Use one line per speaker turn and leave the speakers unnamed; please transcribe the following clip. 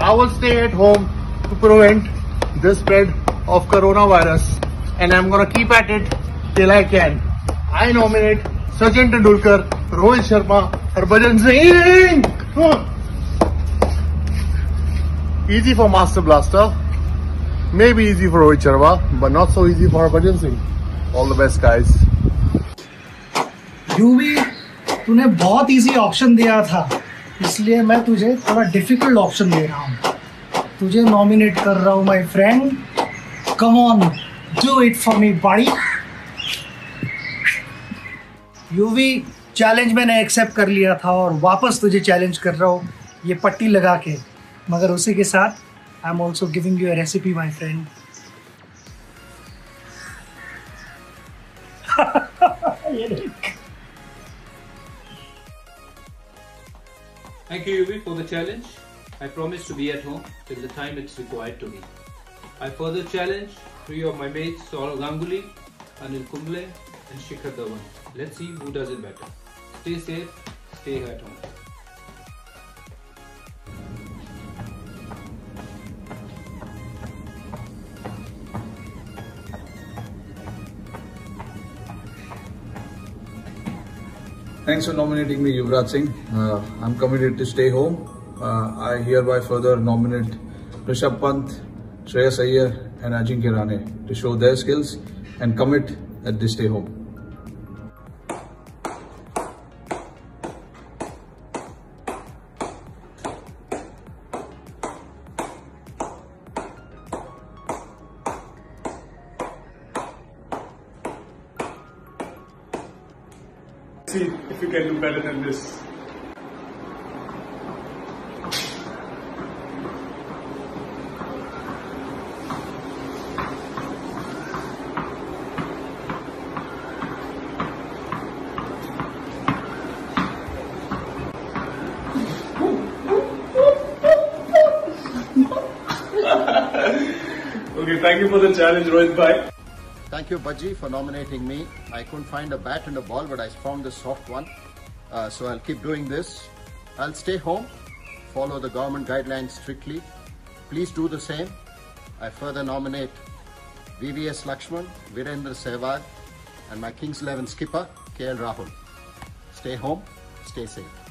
I will stay at home to prevent the spread of coronavirus, and I'm gonna keep at it till I can. I nominate Sachin Tendulkar, Rohit Sharma, Harbhajan Singh. Easy for Master Blaster. Maybe easy for Rohit Sharma, but not so easy for Harbhajan Singh. All the best, guys.
Yuvi, तूने बहुत easy option दिया था, इसलिए मैं तुझे थोड़ा difficult option दे रहा हूँ. तुझे नॉमिनेट कर रहा हूँ my friend. Come on, do it for me buddy. Yuvi, challenge मैंने एक्सेप्ट कर लिया था और वापस तुझे चैलेंज कर रहा हूँ ये पट्टी लगा के, मगर उसी के साथ I am also giving you a recipe my friend.
Thank you, Yuvi, for the challenge. I promise to be at home till the time it's required to be. I further challenge 3 of my mates, Saurav Ganguly, Anil Kumble and Shikhar Dhawan. Let's see who does it better. Stay safe, stay at home.
Thanks for nominating me, Yuvraj Singh. I'm committed to stay home. I hereby further nominate Rishabh Pant, Shreyas Iyer and Ajinkya Rahane to show their skills and commit that they stay home.
See if you can do better than this. Okay, thank you for the challenge, Rohit bhai.
Thank you, Bajji, for nominating me. I couldn't find a bat and a ball, but I found this soft one. So I'll keep doing this. I'll stay home, follow the government guidelines strictly. Please do the same. I further nominate VVS Lakshman, Virendra Sehwag, and my Kings 11 skipper, KL Rahul. Stay home, stay safe.